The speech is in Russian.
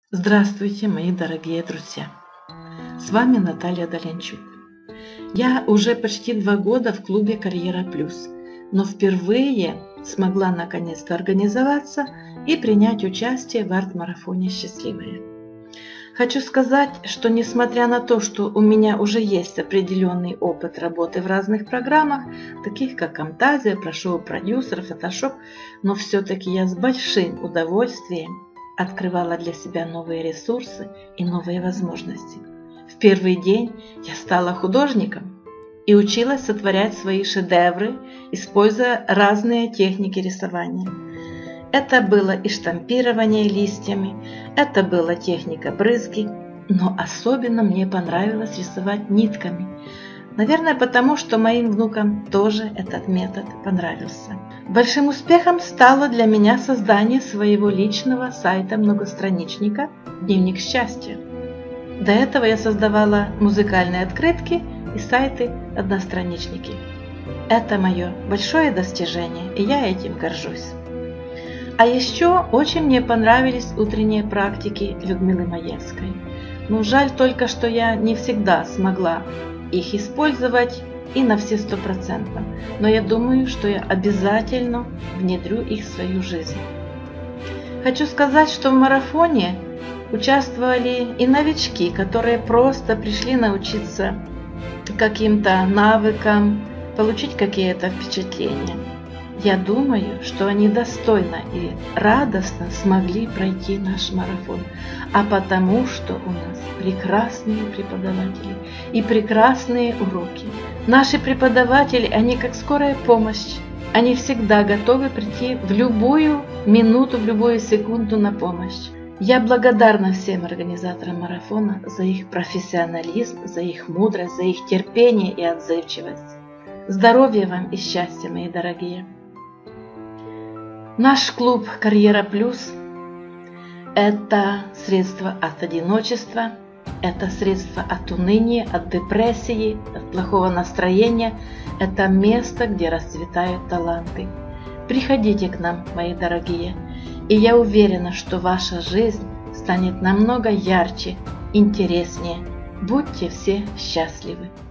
Здравствуйте, мои дорогие друзья! С вами Наталья Доленчук. Я уже почти 2 года в клубе «Карьера Плюс», но впервые смогла наконец-то организоваться и принять участие в арт-марафоне «Счастливая». Хочу сказать, что несмотря на то, что у меня уже есть определенный опыт работы в разных программах, таких как Camtasia, ProShow Producer, Photoshop, но все-таки я с большим удовольствием открывала для себя новые ресурсы и новые возможности. В первый день я стала художником и училась сотворять свои шедевры, используя разные техники рисования. Это было и штампирование листьями, это была техника брызги, но особенно мне понравилось рисовать нитками. Наверное, потому что моим внукам тоже этот метод понравился. Большим успехом стало для меня создание своего личного сайта-многостраничника «Дневник счастья». До этого я создавала музыкальные открытки и сайты-одностраничники. Это мое большое достижение, и я этим горжусь. А еще очень мне понравились утренние практики Людмилы Маевской. Но жаль только, что я не всегда смогла их использовать и на все 100%. Но я думаю, что я обязательно внедрю их в свою жизнь. Хочу сказать, что в марафоне участвовали и новички, которые просто пришли научиться каким-то навыкам, получить какие-то впечатления. Я думаю, что они достойно и радостно смогли пройти наш марафон, а потому что у нас прекрасные преподаватели и прекрасные уроки. Наши преподаватели, они как скорая помощь, они всегда готовы прийти в любую минуту, в любую секунду на помощь. Я благодарна всем организаторам марафона за их профессионализм, за их мудрость, за их терпение и отзывчивость. Здоровья вам и счастья, мои дорогие! Наш клуб «Карьера Плюс» – это средство от одиночества, это средство от уныния, от депрессии, от плохого настроения. Это место, где расцветают таланты. Приходите к нам, мои дорогие, и я уверена, что ваша жизнь станет намного ярче, интереснее. Будьте все счастливы!